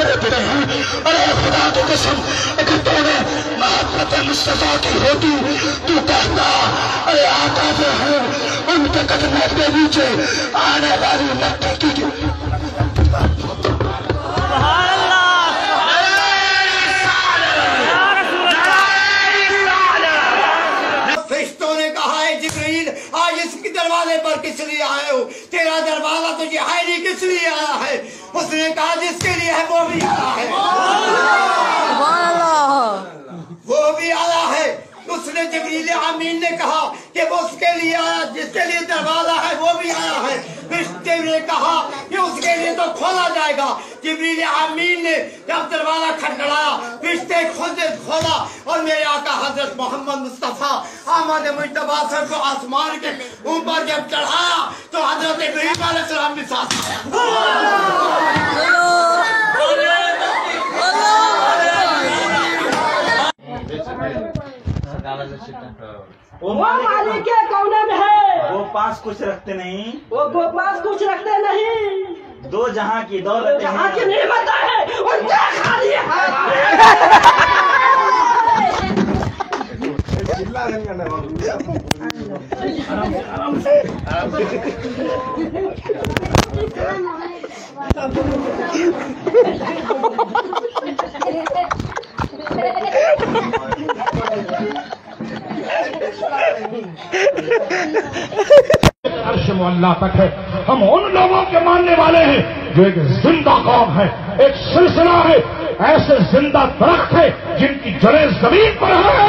खरीदते हैं। अरे खुदा की कसम, अगर तूने मोहब्बत मुस्तफा की होती तू कहता अरे आका जो है उनके कदमों के नीचे आने वाली मट्टी की आज इसके दरवाजे पर किस लिए आए हो? तेरा दरवाजा तुझे है नहीं, किस लिए आया है? उसने कहा जिसके लिए है वो भी आया है, वो भी आया है। उसने जिब्रील अमीन ने कहा कि वो उसके लिए आया, जिसके लिए दरवाजा है वो भी आया है। फिर ने कहा कि उसके लिए तो खोला जाएगा। जिब्रील अमीन ने जब दरवाजा खटखटाया, फिरिश्ते खुद खोला और मेरे आका हजरत मोहम्मद मुस्तफा अहमद मुज्तबा सर को आसमान के ऊपर जब चढ़ाया तो हजरत इब्राहीम अलैहिस्सलाम भी साथ वो मालिक के कौने में है? वो पास कुछ रखते नहीं, वो पास कुछ रखते नहीं। दो जहां की दौलत जहां की नेमत है उनके खाली है। अर्श मुअल्ला तक है। हम उन लोगों के मानने वाले हैं जो एक जिंदा कौम है, एक सिलसिला है, ऐसे जिंदा दरख्त है जिनकी जड़ें जमीन पर है।